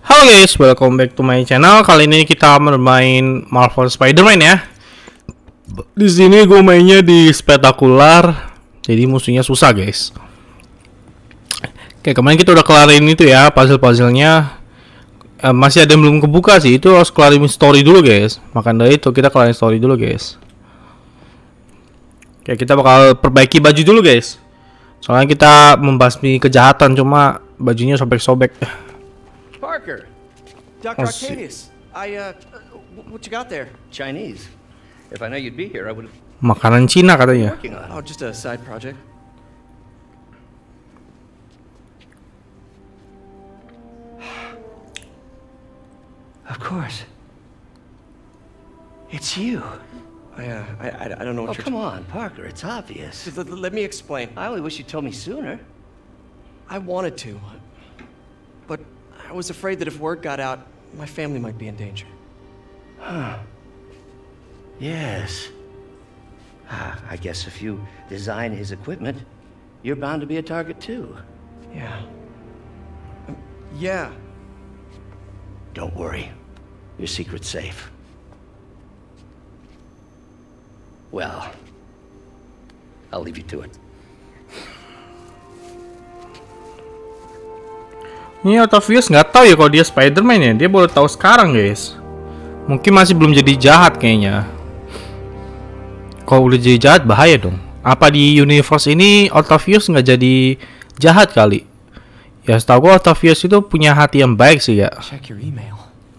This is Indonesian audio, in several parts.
Halo guys, welcome back to my channel. Kali ini kita bermain Marvel Spider-Man ya. Di sini gue mainnya di spektakular, jadi musuhnya susah guys. Oke, kemarin kita udah kelarin itu ya, puzzle-puzzlenya. Masih ada yang belum kebuka sih, itu harus kelarin story dulu guys. Maka dari itu kita kelarin story dulu guys. Oke, kita bakal perbaiki baju dulu guys. Soalnya kita membasmi kejahatan, cuma bajunya sobek-sobek. Parker, Dr. Octavius, what you got there? Chinese. If I know you'd be here, I would have. Makanan Cina katanya. Oh, just a side project. Of course. It's you. I don't know what Oh, come on, Parker. It's obvious. Let me explain. I only wish you told me sooner. I wanted to, but I was afraid that if word got out, my family might be in danger. Yes. I guess if you design his equipment, you're bound to be a target too. Yeah. Yeah. Don't worry. Your secret's safe. Well, I'll leave you to it. Ini Octavius nggak tahu ya kalau dia Spider-Man ya. Dia baru tahu sekarang guys. Mungkin masih belum jadi jahat kayaknya. Kalau udah jadi jahat bahaya dong. Apa di universe ini Octavius nggak jadi jahat kali? Ya setahu gua Octavius itu punya hati yang baik sih ya. Check your email.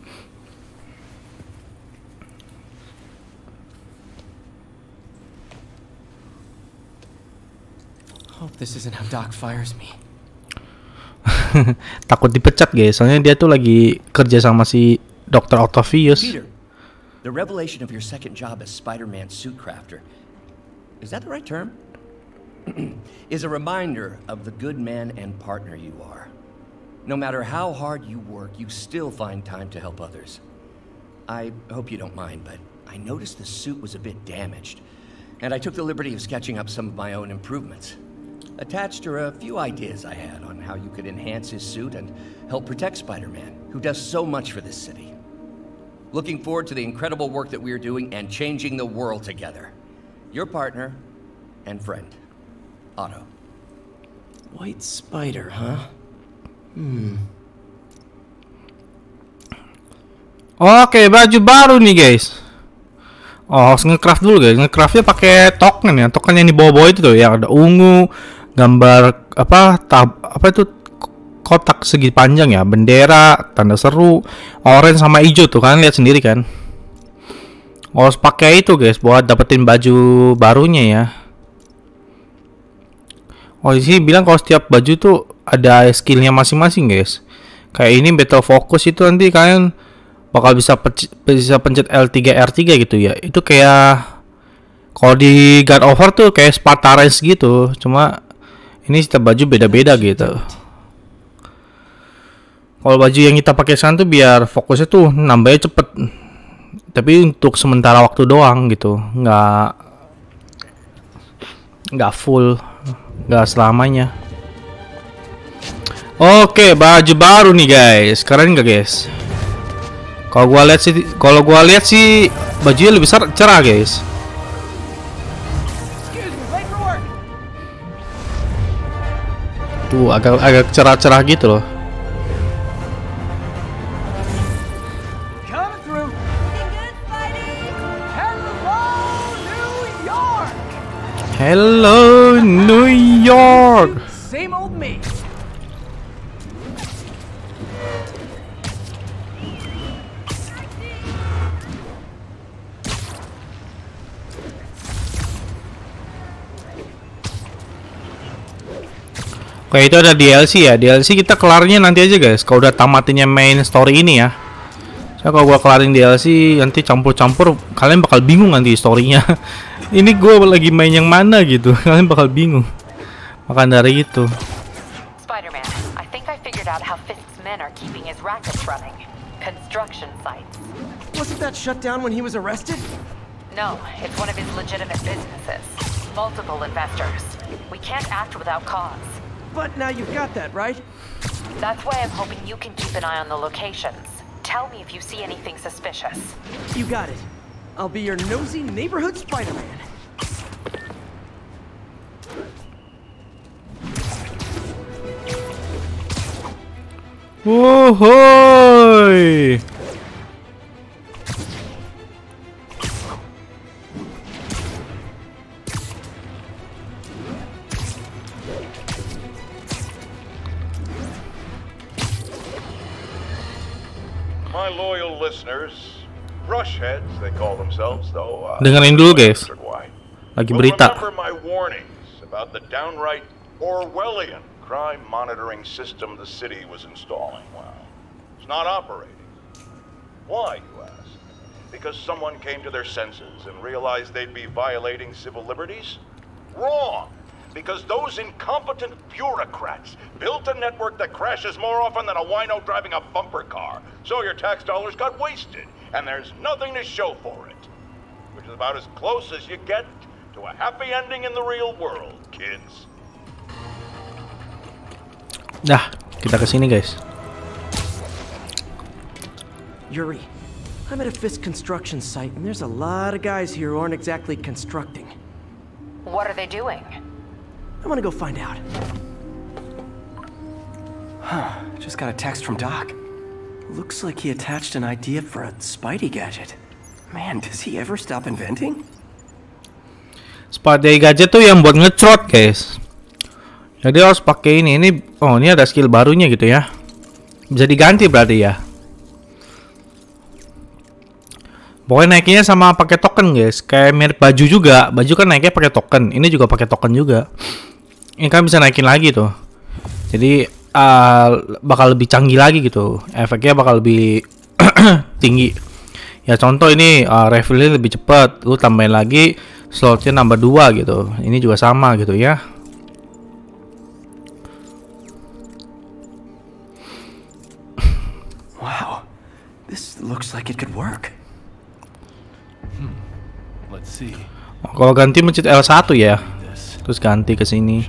Hope this isn't how Doc fires me. Takut dipecat guys, soalnya dia tuh lagi kerja sama si Dr. Octavius. Peter, the revelation of your second job as Spider-Man suit crafter, is that the right term? Is a reminder of the good man and partner you are. No matter how hard you work, you still find time to help others. I hope you don't mind, but I noticed the suit was a bit damaged, and I took the liberty of sketching up some of my own improvements. Attached are a few ideas I had on how you could enhance his suit and help protect Spider-Man, who does so much for this city. Looking forward to the incredible work that we are doing and changing the world together. Your partner and friend, Otto. White Spider, huh? Oke, baju baru nih guys. Oh, harus nge-craft dulu guys. Nge-craftnya pakai token ya. Token yang di bawah-bawah itu tuh yang ada ungu, gambar apa itu kotak segi panjang ya, bendera, tanda seru, orange sama hijau tuh kan, lihat sendiri kan. Harus pakai itu guys buat dapetin baju barunya ya. Oh, di sini bilang kalau setiap baju tuh ada skillnya masing-masing guys. Kayak ini battle focus itu nanti kalian bakal bisa pencet L3 R3 gitu ya. Itu kayak kalau di God of War tuh kayak Sparta Race gitu. Cuma ini setiap baju beda-beda gitu. Kalau baju yang kita pakai sekarang tuh biar fokusnya tuh nambahnya cepet. Tapi untuk sementara waktu doang gitu. Nggak full, nggak selamanya. Oke, baju baru nih guys. Keren nggak guys? Kalau gua lihat sih bajunya lebih cerah guys. Tuh agak cerah-cerah gitu loh. Hello New York. Same old me. Oke, itu ada DLC ya. DLC kita kelarnya nanti aja guys. Kalau udah tamatinnya main story ini ya. Saya kalau gua kelarin DLC nanti campur-campur, kalian bakal bingung nanti storynya. Ini gua lagi main yang mana gitu. Kalian bakal bingung. Maka dari itu. Spider-Man, I think I figured out how Fisk's men are keeping his rackets running. Construction sites. Wasn't that shut down when he was arrested? No, it's one of his legitimate businesses. Multiple investors. We can't act without cause. But now you've got that, right? That's why I'm hoping you can keep an eye on the locations. Tell me if you see anything suspicious. You got it. I'll be your nosy neighborhood Spider-Man. Wohoy! My loyal listeners, brushheads they call themselves, though. Dengerin dulu guys, lagi will berita. remember my warnings about the downright Orwellian crime monitoring system the city was installing. Well, it's not operating. Why, you ask? Because someone came to their senses and realized they'd be violating civil liberties? Wrong! Because those incompetent bureaucrats built a network that crashes more often than a wino driving a bumper car. So your tax dollars got wasted, and there's nothing to show for it. Which is about as close as you get to a happy ending in the real world, kids. Dah, kita kesini guys. Yuri, I'm at a Fisk construction site, and there's a lot of guys here who aren't exactly constructing. What are they doing? I want to go find out. Just got a text from Doc. Looks like he attached an idea for a Spidey gadget. Man, does he ever stop inventing? Spidey gadget tuh yang buat ngecrot guys. Jadi harus pakai ini. Oh, ini ada skill barunya gitu ya. Bisa diganti berarti ya. Pokoknya naiknya sama pakai token guys. Kayak mirip baju juga. Baju kan naiknya pakai token. Ini juga pakai token juga. Ini kan bisa naikin lagi tuh. Jadi bakal lebih canggih lagi gitu. Efeknya bakal lebih tinggi. Ya contoh ini refillnya lebih cepat. Lu tambahin lagi slotnya nambah 2 gitu. Ini juga sama gitu ya. Wow, this looks like it could work. Let's see. Kalau ganti mencet L1 ya. Terus ganti ke sini.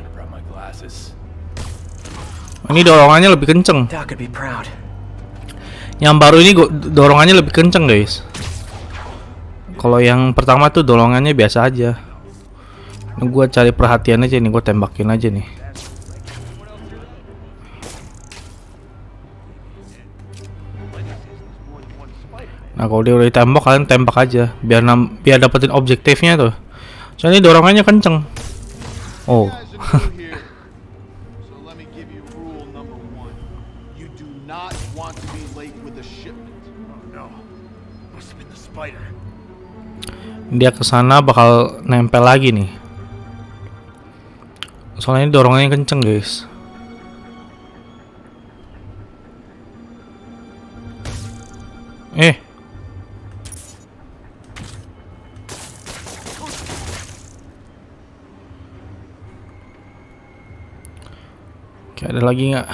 Ini dorongannya lebih kenceng. Doc could be proud. Yang baru ini dorongannya lebih kenceng guys. Kalau yang pertama tuh dorongannya biasa aja. Ini gua cari perhatian aja nih, gua tembakin aja nih. Nah kalau dia udah ditembak, kalian tembak aja biar dapetin objektifnya tuh. Soalnya ini dorongannya kenceng. Oh. Dia kesana bakal nempel lagi nih. Soalnya ini dorongannya kenceng guys. Oke, ada lagi nggak?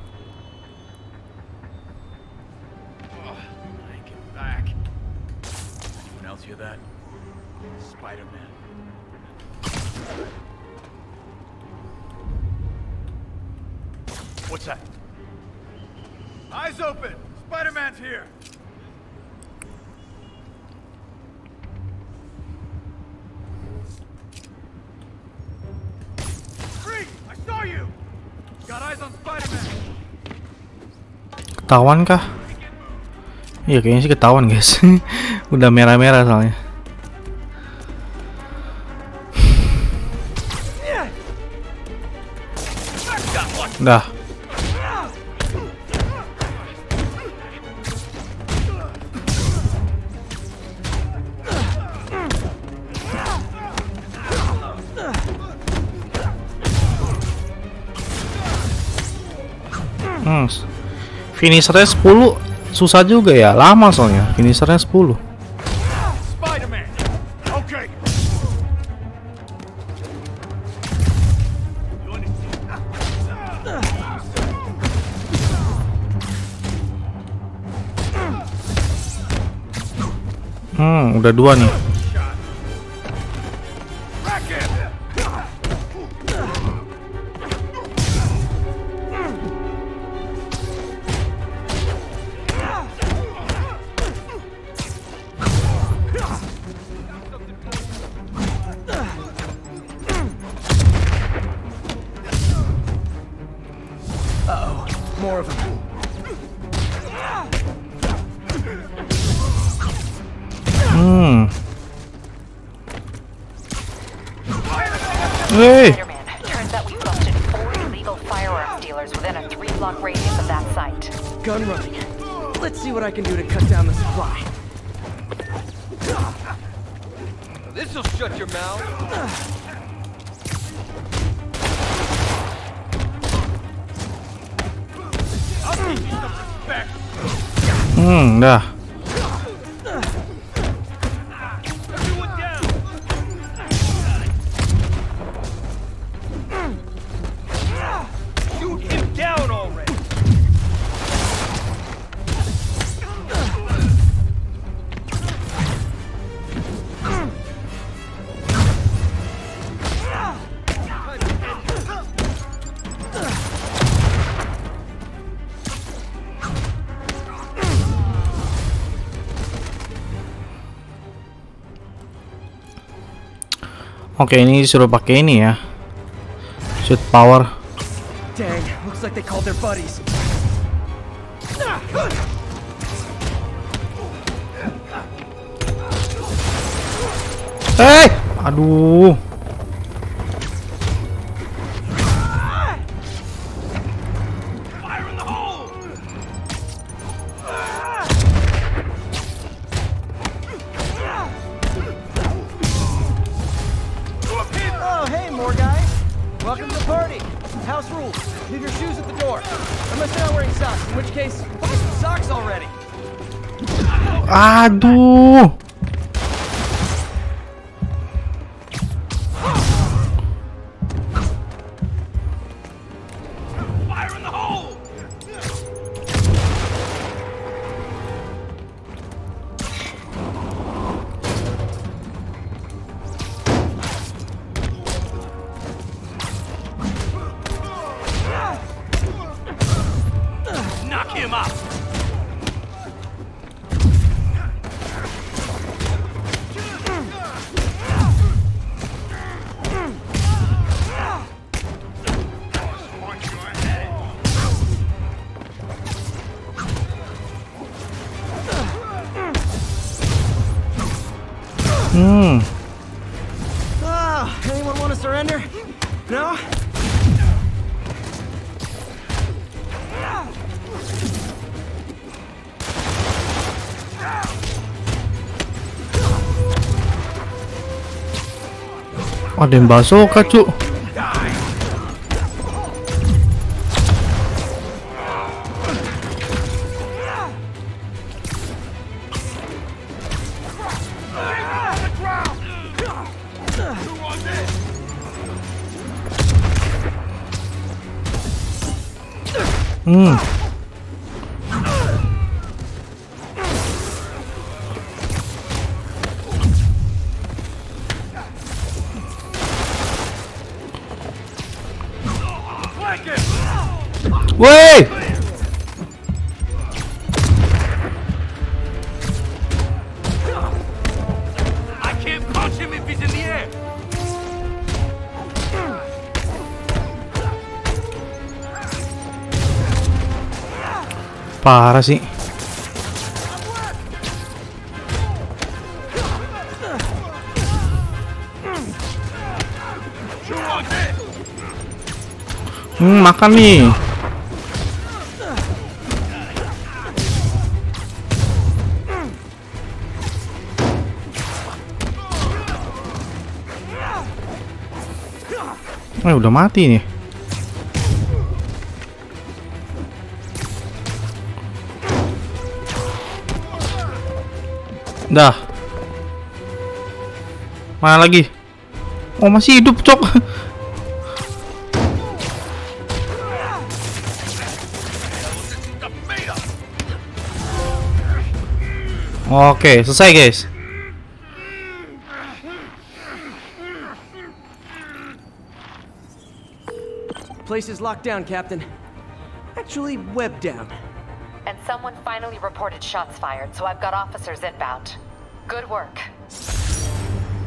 What's that? Eyes open! Spider-Man's here! Freak! I saw you! Got eyes on Spider-Man! Ketahuan kah? Iya kayaknya sih ketahuan guys. Udah merah-merah soalnya. Dah. Finishernya 10 susah juga ya, lama soalnya. Finishernya 10. Spider-Man! Okay! Udah 2 nih. Hey. Spider-Man, turns out we busted 4 illegal firearms dealers within a 3-block radius of that site. Gun running. Let's see what I can do to cut down the supply. This'll shut your mouth. I'll teach you some respect. Dah. Everyone down. Shoot him down already. Oke, ini disuruh pakai ini ya. Shoot power. Dang, looks like they called their buddies. Hey, aduh. Fire in the hole. Oh, hey, more guys. Welcome to the party. House rules. Leave your shoes at the door. Unless you're not wearing socks, in which case, put some socks already. Aduh. Fire in the hole. Knock him out. Anyone want to surrender? No? Ada yang bazooka, Cuk. Woi! I can't punch him if he's in the air. Parah sih. Makan nih. Udah mati nih. Dah. Mana lagi? Oh, masih hidup, Cok. Oke, selesai, guys. Place is locked down, Captain. Actually, webbed down. And someone finally reported shots fired, so I've got officers inbound. Good work.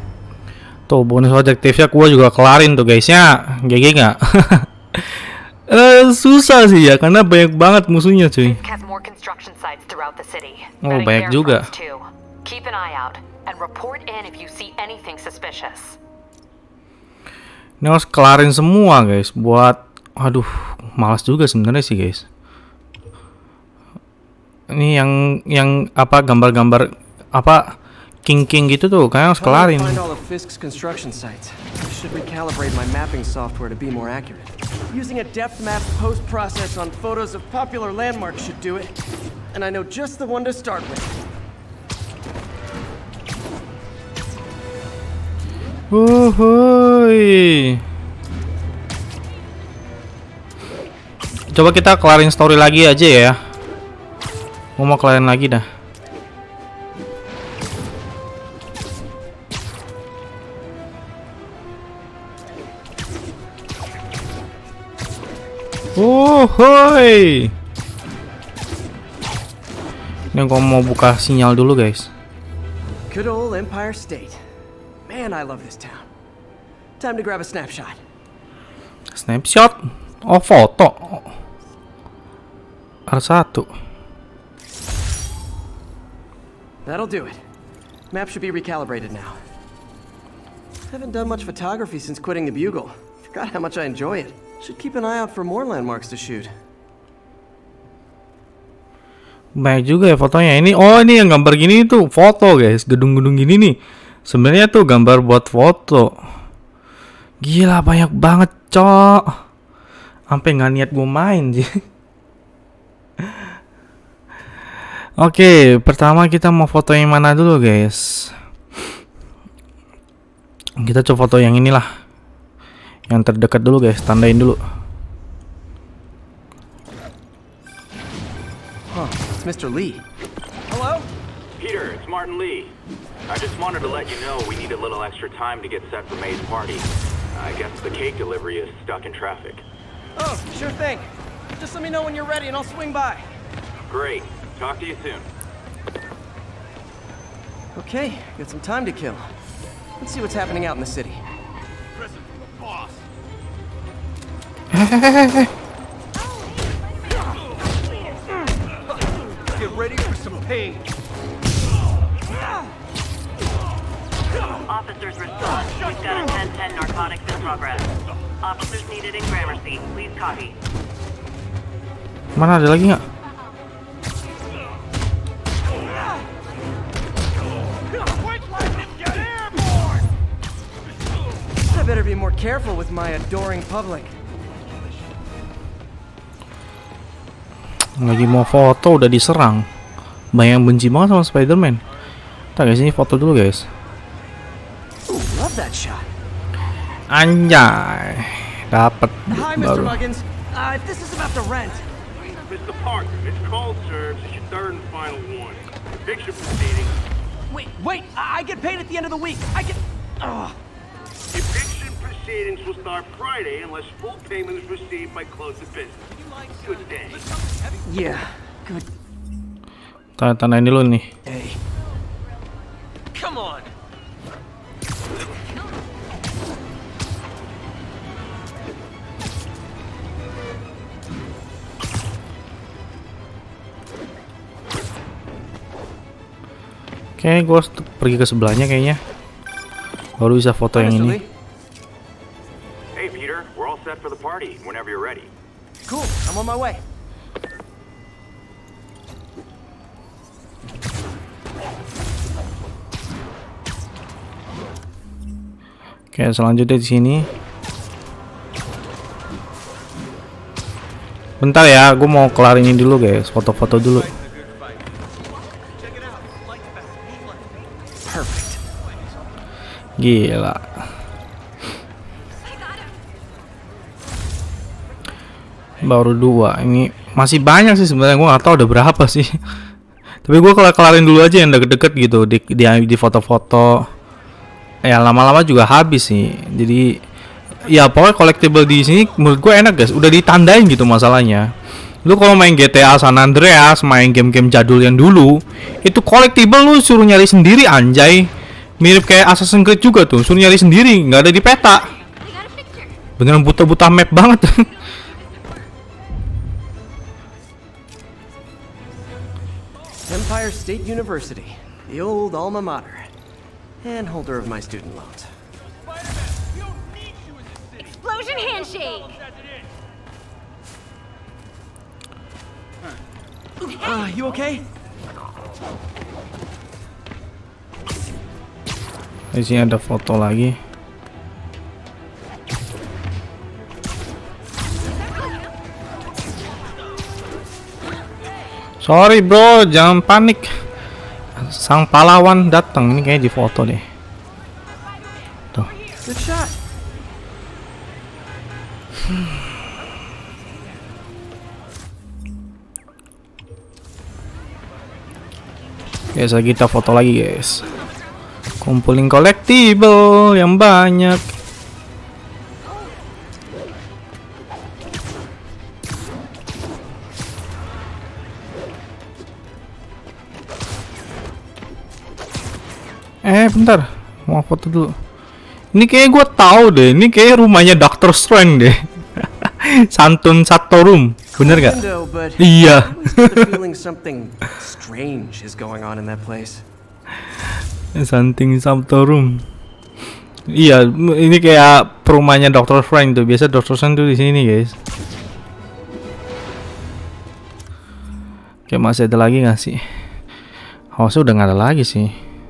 Tuh, bonus objektifnya gua juga kelarin tuh, guys ya. GG nggak? Susah sih ya karena banyak banget musuhnya cuy. Fisk has more construction sites throughout the city. Oh, Betting banyak their juga. fronts too. Keep an eye out and report in if you see anything suspicious. Ini harus kelarin semua guys. Buat, aduh, malas juga sebenarnya sih guys. Ini yang apa gambar-gambar apa king gitu tuh kayaknya harus kelarin. Find all of Fisk's construction sites. I should recalibrate my mapping software to be more accurate. Using a depth map post-process on photos of popular landmarks should do it. And I know just the one to start with. Wuhui. Coba kita kelarin story lagi aja ya. Mau kelarin lagi dah. Wuhui. Ini gua mau buka sinyal dulu guys. Good old Empire State. Man, I love this town. Time to grab a snapshot. Snapshot? Oh, foto. R1. That'll do it. Map should be recalibrated now. Haven't done much photography since quitting the Bugle. Forgot how much I enjoy it. Should keep an eye out for more landmarks to shoot. Banyak juga ya fotonya. Ini ini yang gambar gini tuh foto guys. Gedung-gedung gini nih. Sebenarnya tuh gambar buat foto. Gila banyak banget, cok. Sampai nggak niat gue main sih. Oke, pertama kita mau foto yang mana dulu, guys? Kita coba foto yang inilah. Yang terdekat dulu, guys. Tandain dulu. Huh, it's Mr. Lee. Hello? Peter, it's Martin Lee. I just wanted to let you know we need a little extra time to get set for May's party. I guess the cake delivery is stuck in traffic. Oh, sure thing. Just let me know when you're ready and I'll swing by. Great. Talk to you soon. Okay, got some time to kill. Let's see what's happening out in the city. Present from the boss. Get ready for some pain. Officers respond. We've got a 10-10 narcotics in progress. Officers needed in Gramercy. Please copy. Mana ada lagi nggak? I better be more careful with my adoring public. Lagi mau foto udah diserang. Banyak yang benci banget sama Spider-Man. Ntar guys, ini foto dulu guys. Ooh, love that shot. Anjay, dapat Hi, Mr. baru. Muggins. If this is about the rent. Mr. Parker, it's called serves. It's your third and final one. Eviction proceedings. Wait, I get paid at the end of the week. I get... Ugh. Eviction proceedings will start Friday unless full payment is received by close of business. Good day. Yeah, good Tanda-tandain dulu nih. day. Come on. Oke, gue harus pergi ke sebelahnya kayaknya. Baru bisa foto Hi, yang Mr. ini. Lee. Hey, Peter, we're all set for the party whenever you're ready. Cool, I'm on my way. Oke, selanjutnya di sini. Bentar ya, gue mau kelar ini dulu guys, foto-foto dulu. Perfect. Gila. Baru 2. Ini masih banyak sih sebenarnya, gue nggak tahu udah berapa sih. Tapi gue kelarin dulu aja yang deket-deket gitu di foto-foto. Ya lama-lama juga habis sih. Jadi ya pokoknya collectible di sini menurut gue enak guys. Udah ditandain gitu masalahnya. Lu kalau main GTA San Andreas, main game-game jadul yang dulu, itu collectible lu suruh nyari sendiri anjay. Mirip kayak Assassin's Creed juga tuh, suruh nyari sendiri, nggak ada di peta. Beneran buta-buta map banget. Empire State University, the old alma mater, and holder of my student loans. Explosion handshake! You okay? Di sini ada foto lagi. Sorry bro, jangan panik. Sang pahlawan datang. Ini kayak di foto deh. Tuh. Good shot. Guys, kita foto lagi guys. Kumpulin collectible yang banyak. Bentar, mau foto dulu. Ini kayak gue tahu deh, ini kayak rumahnya Dr. Strange deh. Santun Satorum, bener gak? Iya. Santun Satorum. Iya, ini kayak rumahnya Dr. Strange tuh. Biasa Dr. Strange tuh di sini guys. Oke, masih ada lagi nggak sih? Harusnya udah nggak ada lagi sih.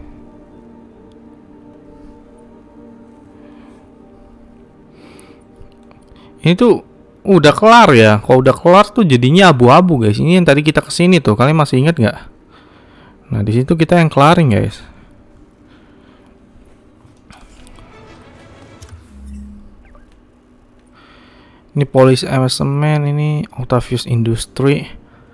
Ini tuh udah kelar ya. Kalau udah kelar tuh jadinya abu-abu guys. Ini yang tadi kita kesini tuh. Kalian masih ingat nggak? Nah di situ kita yang kelarin guys. Ini Police Investment, ini Octavius Industry.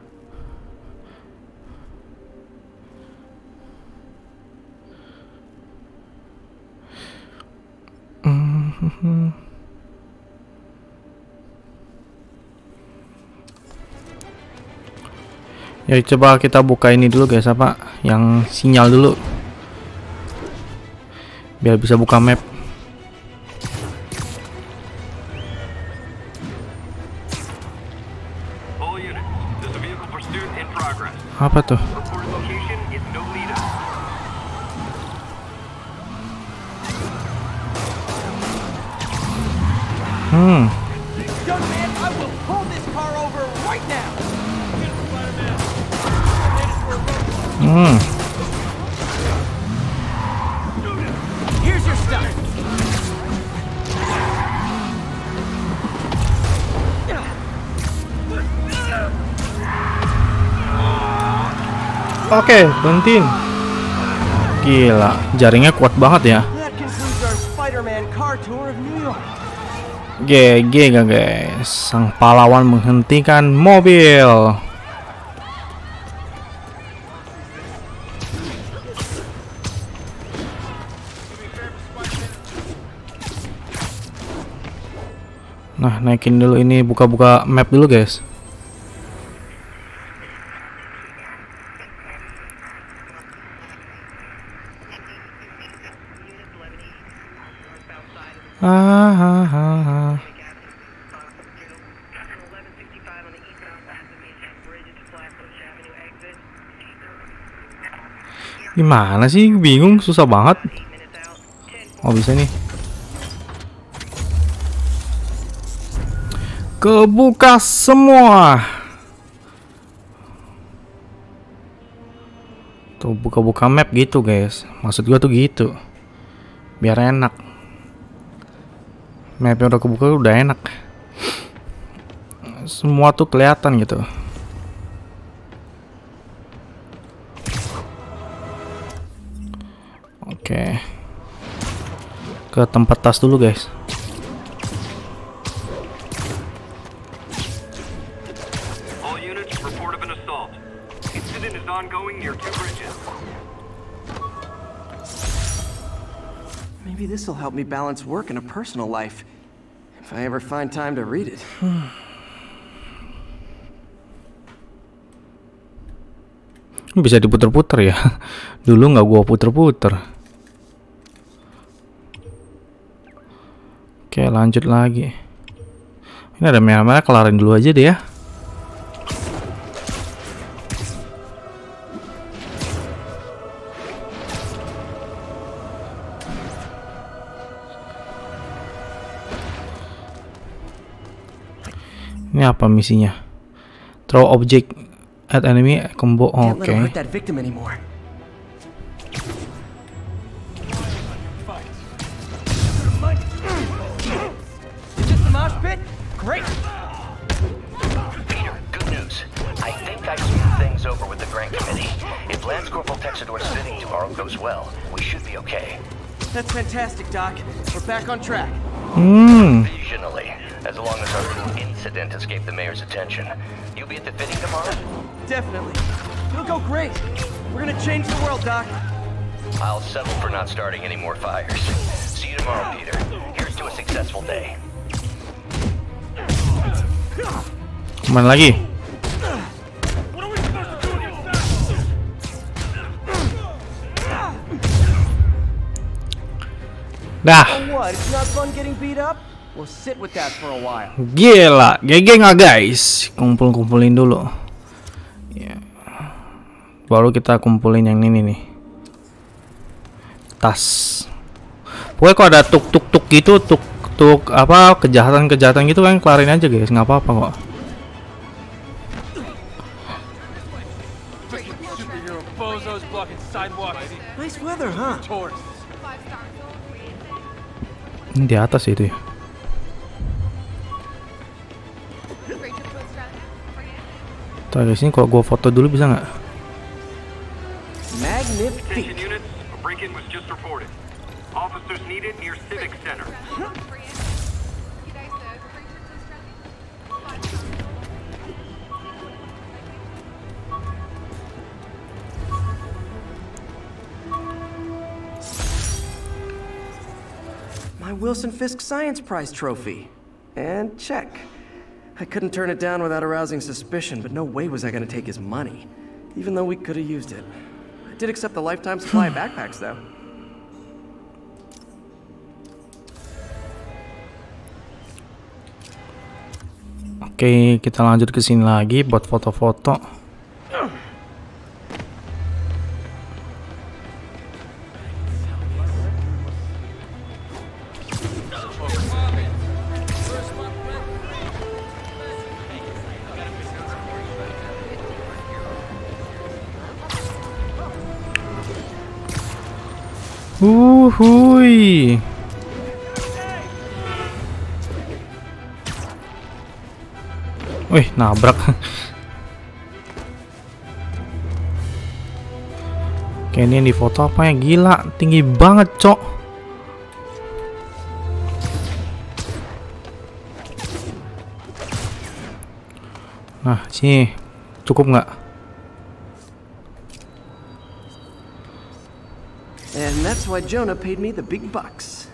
Ya coba kita buka ini dulu guys, apa yang sinyal dulu biar bisa buka map. Apa tuh? Here's your stuff. Oke, berhentiin. Gila, jaringnya kuat banget ya. That concludes our Spider-Man car tour of New York. GG gak guys, sang pahlawan menghentikan mobil. Nah, naikin dulu ini, buka-buka map dulu guys. Gimana sih? Bingung, susah banget. Oh bisa nih. Kebuka semua. Tuh buka-buka map gitu guys. Maksud gua tuh gitu. Biar enak. Mapnya udah kebuka udah enak. Semua tuh kelihatan gitu. Oke. Ke tempat tas dulu guys. Maybe this will help me balance work and a personal life, if I ever find time to read it. Bisa diputer-puter ya. Dulu nggak gua puter-puter. Oke, lanjut lagi. Ini ada merah-merah, kelarin dulu aja deh ya. Ini apa misinya? Throw object at enemy combo. Can't let Oke. him hurt that victim anymore. Just the mosh pit? Great. Peter, good news. I think I've smoothed things over with the grant committee. If Lance Corporal Texador's fitting tomorrow goes well, we should be okay. That's fantastic, Doc. We're back on track. Occasionally, as long as our little incident escaped the mayor's attention. You'll be at the fitting tomorrow? Definitely. It'll go great. We're gonna change the world, Doc. I'll settle for not starting any more fires. See you tomorrow, Peter. Here's to a successful day. Kemana lagi? Dah. What? It's not fun getting beat up? We'll sit with that for a while. Gila, GG nggak guys? Kumpulin dulu. Ya. Baru kita kumpulin yang ini nih. Tas. Pokoknya kalau ada tuk gitu, tuk apa kejahatan gitu kan kelarin aja guys, nggak apa-apa kok. Nice weather, huh? Ini di atas itu ya. Tuh guys, ini kalau gua foto dulu bisa nggak? Magnifique. Units, a break-in was just reported. Officers needed near Civic Center. My Wilson Fisk Science Prize trophy. And check. I couldn't turn it down without arousing suspicion, but no way was I gonna take his money. Even though we could have used it. I did accept the lifetime supply of backpacks, though. Oke, kita lanjut ke sini lagi buat foto-foto. Hui. Wih, nabrak. Kayak ini yang di foto apa ya? Gila, tinggi banget, cok. Nah, sini cukup nggak? And that's why Jonah paid me the big bucks.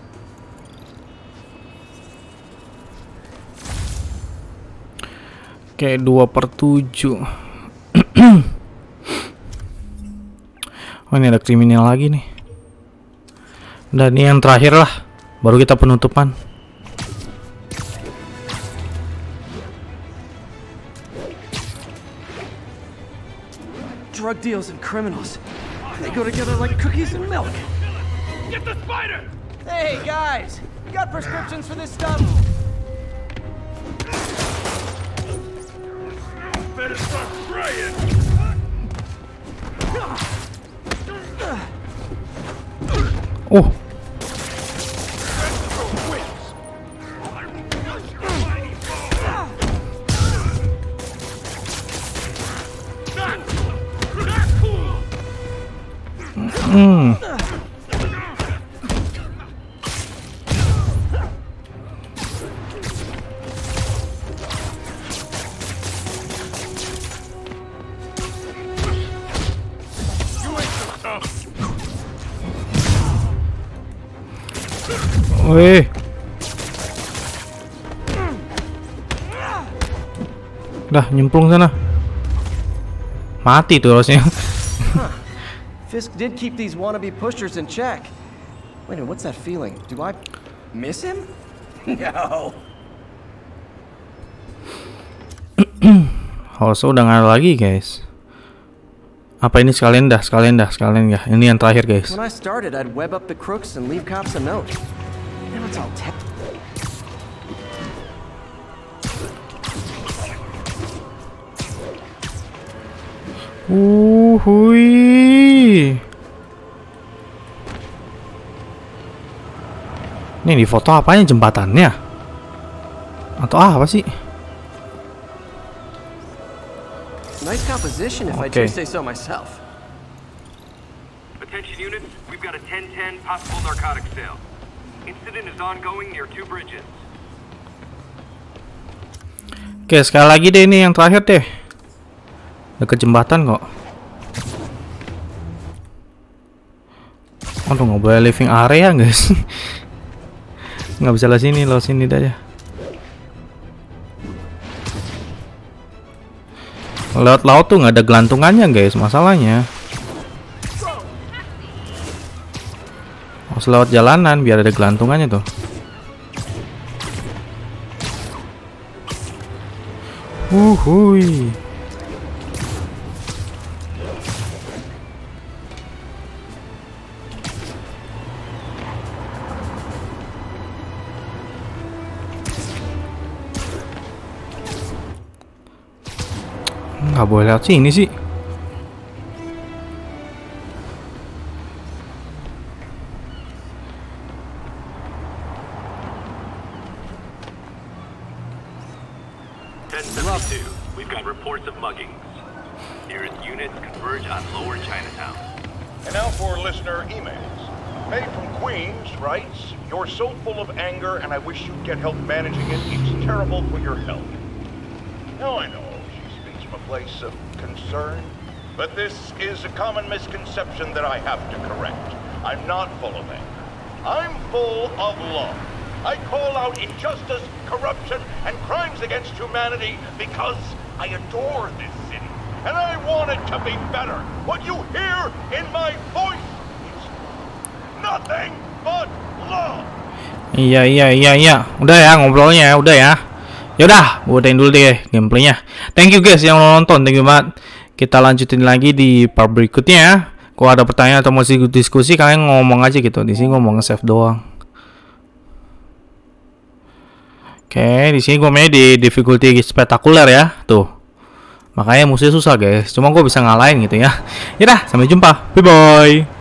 Kayak 2/7. Oh, ini ada kriminal lagi nih. Dan ini yang terakhir lah. Baru kita penutupan. Drug deals and criminals. They go together like cookies and milk. Get the spider! Hey, guys! You got prescriptions for this stuff? Better start spraying! Oh. Wih. Dah nyemplung sana. Mati tuh harusnya. Fisk did keep these wannabe pushers in check. Wait a minute, what's that feeling? Do I miss him? No. House udah nggak ada lagi, guys. Apa ini sekalian ya. Ini yang terakhir, guys. When I started, I'd web up the crooks and leave cops a note. Now it's all Hui. Ini di foto apanya, jembatannya? Atau apa sih? Nice composition if I Okay. do say so myself. Attention units, we've got a 10-10 possible narcotics sale. Incident is ongoing near 2 bridges. Oke, sekali lagi deh ini yang terakhir deh. Deket jembatan kok. Aduh, nggak boleh living area guys. Nggak bisa lah sini, lo sini aja. Lewat laut tuh nggak ada gelantungannya guys, masalahnya. Harus lewat jalanan biar ada gelantungannya tuh. Hui. Nggak boleh lewat sini sih. We've got reports of muggings. Nearest units converge on Lower Chinatown. And now for listener emails. May from Queens writes, "You're so full of anger and I wish you'd get help managing it. It's terrible for your health." Now I know she speaks from a place of concern, but this is a common misconception that I have to correct. I'm not full of anger. I'm full of love. I call out injustice, corruption, and crimes against humanity because I adore this city, and I want it to be better. What you hear in my voice is nothing but love. Iya. Udah ya ngobrolnya, udah ya. Yaudah, gue udahin dulu deh gameplaynya. Thank you guys yang nonton, thank you banget. Kita lanjutin lagi di part berikutnya ya. Kalau ada pertanyaan atau mau diskusi, kalian ngomong aja gitu. Di sini ngomong save doang. Oke, di sini gue main di difficulty spektakuler ya, tuh. Makanya musuhnya susah guys. Cuma gue bisa ngalahin gitu ya. Yaudah, sampai jumpa. Bye bye.